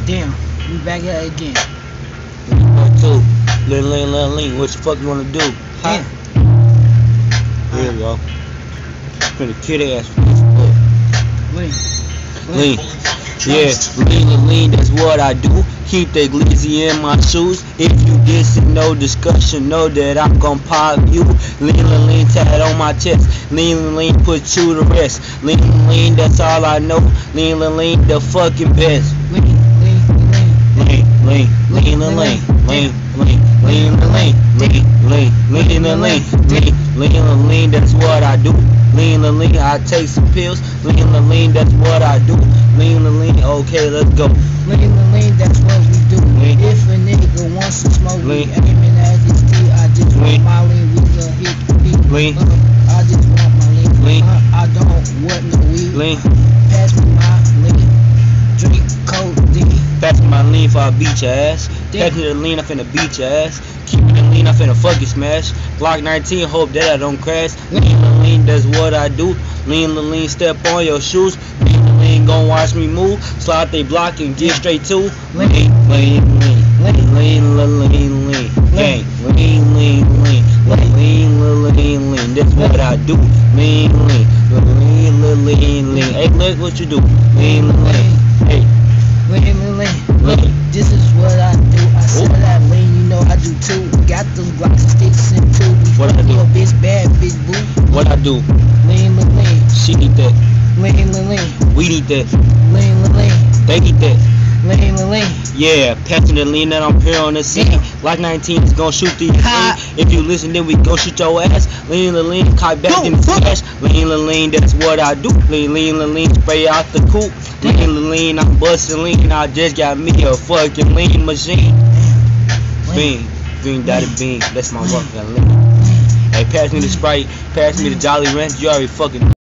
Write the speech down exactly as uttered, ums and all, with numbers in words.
Damn, we back at it again. Part two. Lean, lean, lean, lean. What the fuck you wanna do? Huh? Here we go. Finna kid ass. Lean. Lean. Yeah, lean and lean, that's what I do. Keep that glizzy in my shoes. If you dissing, no discussion, know that I'm gon' pop you. Lean and lean, tat on my chest. Lean and lean, put you to rest. Lean and lean, that's all I know. Lean and lean, the fucking best. Lean, lean, lean, lean, lean and lean, lean, lean, lean and lean, lean, lean, lean and lean, lean, lean and lean, that's what I do. Lean and lean, I take some pills. Lean and lean, that's what I do. Lean and lean, okay, let's go. Lean and lean, that's what we do. Lean. If a nigga wants some smoke, lean. We aiming at his teeth. I just lean. want my lean, we gon' hit the beat. Lean. Uh, I just want my lean. Lean. Uh, I don't want no weed. Lean. Pass me my lean. Drink codeine. Pass me my lean for I beat your ass. Pass me the lean, I finna beat your ass. Keep me the lean, I finna fuck you smash. Glock nineteen, hope that I don't crash. Lean and lean, that's what I do. Lean and lean, step on your shoes. Lean and lean, gon' watch me move. Slide they block and get straight to. Lean, lean, lean, lean, lean, lean, lean, gang. Lean, lean, lean, lean, lean, lean, lean. That's what I do. Lean, lean, lean, lean, lean, lean. Hey, look what you do. Lean, lean, hey. Lean, lean, lean, lean. This is what I do. I said I lean, you know I do too. Got them blocks and sticks and two. What I do? Your bitch bad, bitch boo. What I do? Lean, lean, lean. She need that. Lean, lean, lean. We need that. Lean, lean, lean. They need that. Lean, lean, lean. Yeah, passing the lean that I'm here on the scene. Like nineteen is gon' shoot through your lean. If you listen, then we gon' shoot your ass. Lean, lean, lean, caught back in the flash. Lean, lean, lean, that's what I do. Lean, lean, lean, lean, spray out the coop. Lean, lean, lean, I'm bustin' lean. I just got me a fucking lean machine. Bean, green dotted bean, that's my work. Lean. Hey, pass me the Sprite, pass me the Jolly Ranch. You already fucking.